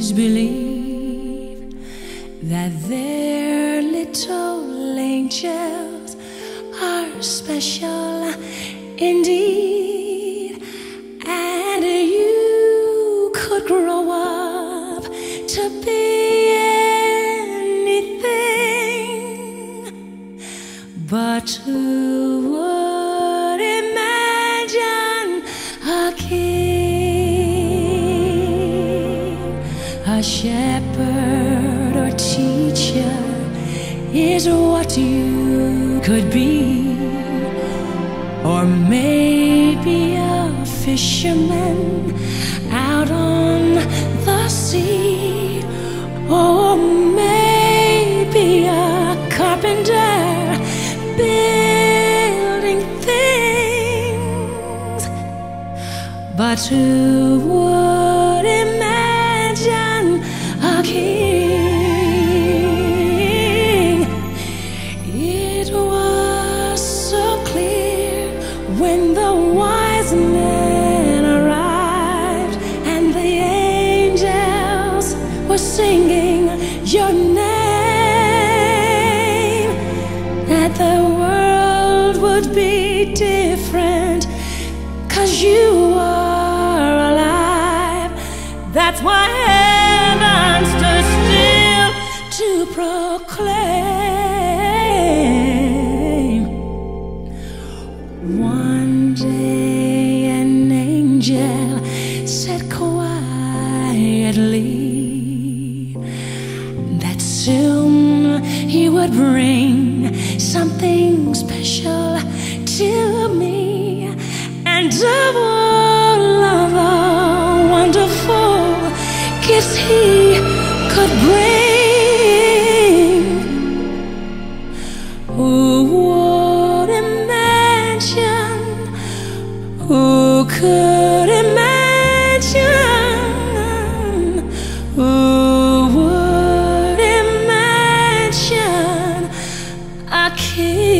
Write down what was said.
always believe that their little angels are special indeed, and you could grow up to be anything, but who would imagine a king, a shepherd or teacher is what you could be, or maybe a fisherman out on the sea, or maybe a carpenter building things. But who would imagine a king? It was so clear when the wise men arrived and the angels were singing your name, that the world would be different, 'cause you are alive. That's why heaven stood still to proclaim. One day an angel said quietly that soon he would bring something special to me, and of all of the wonderful gifts he could bring, who would imagine, who could imagine, who would imagine a king?